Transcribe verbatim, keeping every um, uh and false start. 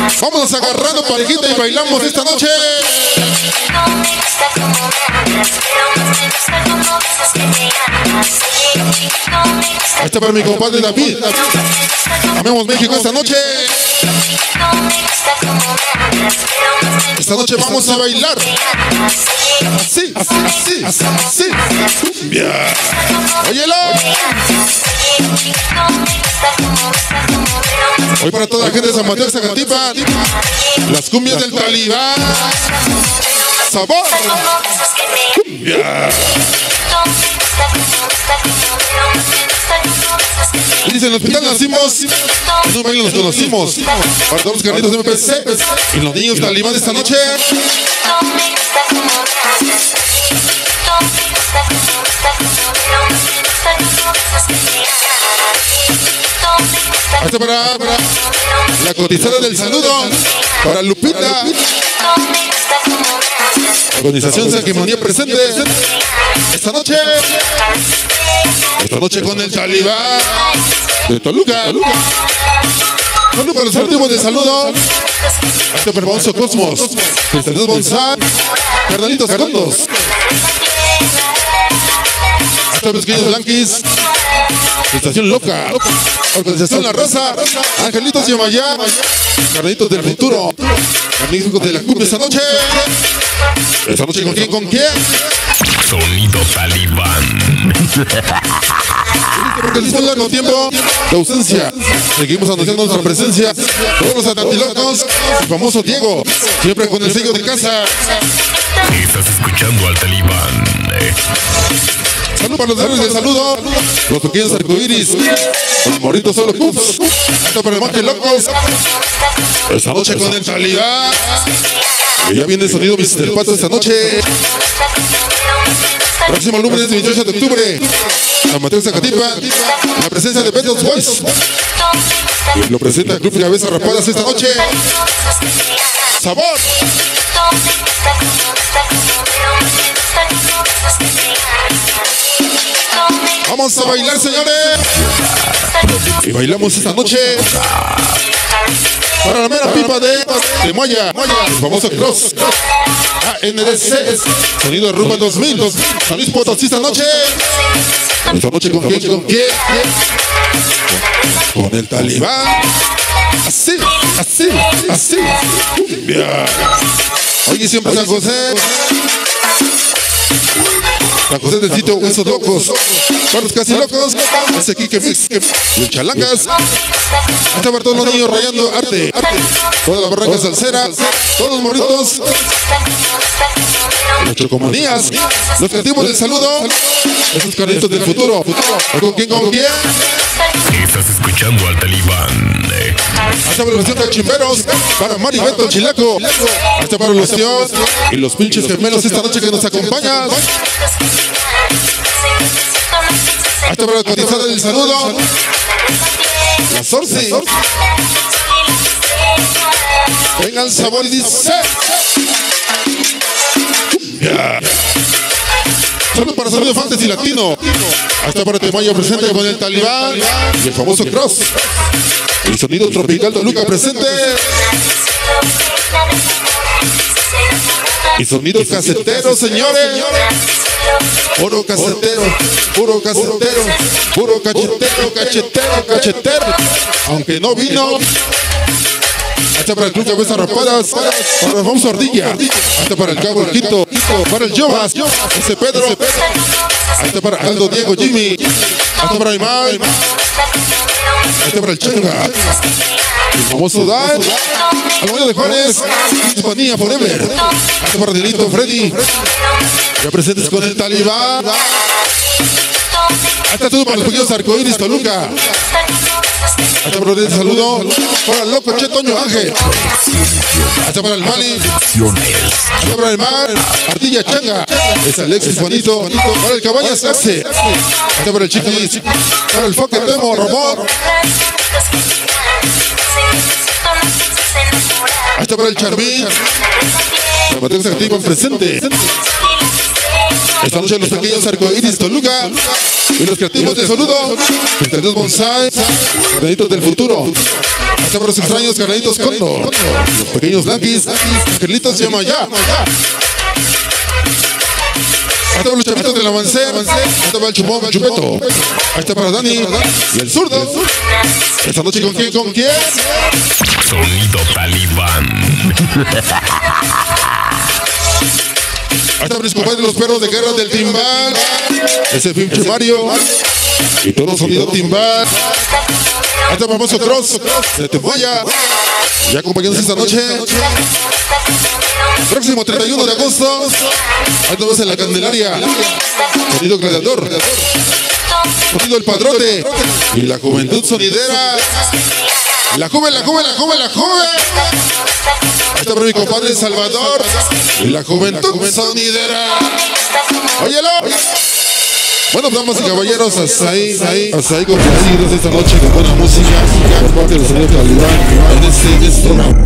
Vámonos agarrando parejita y bailamos esta noche. Este para mi compadre David. Amemos México esta noche. Esta noche vamos a bailar. Así, así, así, así, así. Cumbia. Óyelo. Hoy para toda la gente de San Mateo, Zacatipa, las cumbias del Talibán. Sabor. Cumbia. Y dice, en el hospital nacimos, en un baile nos conocimos. Para todos los carnitos de M P C y los niños Talibán de esta noche. Hasta para, para la cotizada del saludo, para Lupita. Organización Saquimonía presente esta noche. Esta noche con el Talibán de Toluca. Bueno, para los archivos de saludo. Este hermoso Cosmos. Cristianos Bonsai. Carnalitos Carrondos. Hasta los pequeños Blanquis. Estación Loca. Organización La Raza. Angelitos de Maya. Carnalitos del futuro. Amigos de la cumbia esta noche. Esta noche con quién, con quién. Sonido Talibán. Porque después de largo tiempo de ausencia, seguimos anunciando nuestra presencia. Todos los atantilocos, el famoso Diego, siempre con el sello de casa. Estás escuchando al Talibán. Salud para los héroes del saludo, los pequeños arcoíris, los morritos solo cups. Hasta para el monte locos. Esta noche con el Talibán. Y ya viene el sonido mister Pato esta noche. Próximo lunes veintiocho de octubre. San Mateo Zacatipa, la presencia de Betos Boys. Lo presenta el Club Cabeza Rapadas esta noche. Sabor. Vamos a bailar, señores. Y bailamos esta noche. Para la mera pipa de, de Moya, el famoso Cross. A N D C, sonido de Rumba dos mil. San Luis Potosí esta noche. Esta noche con quién, con quién. Con el Talibán. Así, así, así. Cumbia. Oye, siempre San José. San José del sitio Huesos Locos. Para los casi locos. Ese Kike Mix. Y Chalangas. Hasta para todos los niños rayando arte. Todas las barrancas salseras. Todos los morritos. Las chocomanías. Los creativos del saludo. Esos carritos del futuro. ¿Con quién, con quién? Estás escuchando al Talibán. Hasta para los cachimberos. Para Mari Beto Chilaco. Hasta para los tíos y los pinches gemelos esta noche que nos acompañan. Hasta para la cotizada del saludo. La Sorsi. Venga el sabor y dice. Yeah. Solo para Sonido Fantasy Latino. Hasta para Temaya presente con el Talibán y el famoso Cross. El sonido tropical de Luca presente. Y sonido casetero, señores. Puro casetero, puro casetero, puro cachetero, cachetero, cachetero. Aunque no vino. Hasta para el Club Cabeza Rapadas, para el famoso Ardilla, hasta para el Cabo El Quito, para el Jovas, ese Pedro, hasta para Aldo, Diego, Jimmy, hasta para Imán, hasta para el Changa, el famoso Dan, Almoño de Juárez, Hispanía Forever, hasta para Delito Freddy, ya presentes con el Talibán, hasta todo para los pequeños arcoíris Toluca. Hasta para el saludo para el loco Che Toño Ángel. Hasta para el Mali. Hasta para el Mar. Ardilla Changa. Es Alexis Juanito. Para el Cabañas Axe. Hasta para el Chiquis. Para el Foque Temo Robot. Hasta para el Charmín. Para Mateo Zacatipa presente. Esta noche los pequeños arcoíris Toluca y los creativos de Soludo, los creativos Bonsai, carnalitos del futuro. Hasta para los extraños carnalitos Condo, los pequeños Lanquis, Angelitos Yamayá. Hasta para los chavitos de la Mancé, hasta para el Chupón, Chupeto. Ahí está para Dani y el zurdo. Esta noche con quién, con quién. Sonido Talibán. Ahí está para mis compadres los perros de guerra del timbal. Ese pinche Mario. Y todo sonido timbal. Ahí está para Mozo Cross de Temoya. Y acompañados esta noche. Próximo treinta y uno de agosto. Ahí estamos en la Candelaria. Sonido Gladiador. Sonido El Padrote. Y la Juventud Sonidera. La joven, la joven, la joven, la joven. Ahí está para mi compadre Salvador. Y la Juventud Sonidera. Óyelo. Bueno, damas y caballeros, hasta ahí, ahí, hasta ahí complacidos esta noche con buena música por parte del señor Talibán en este, este